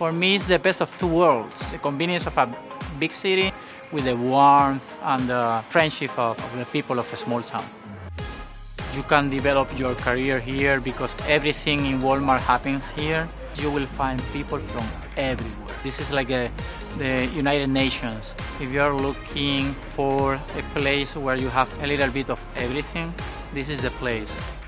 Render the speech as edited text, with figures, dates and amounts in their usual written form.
For me, it's the best of two worlds. The convenience of a big city with the warmth and the friendship of the people of a small town. You can develop your career here because everything in Walmart happens here. You will find people from everywhere. This is like the United Nations. If you are looking for a place where you have a little bit of everything, this is the place.